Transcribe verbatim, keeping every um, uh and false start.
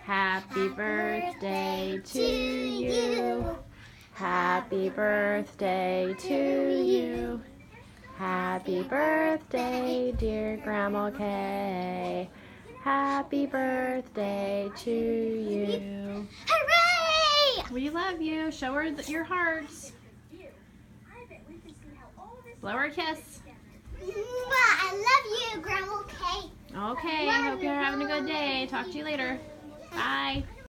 Happy birthday to you. Happy birthday to you. Happy birthday, dear Grandma Kay. Happy birthday to you. Hooray! We love you. Show her th- your hearts. Blow her a kiss. I love you, Grandma Kay. Okay, I hope you're having a good day. Talk to you later. Bye.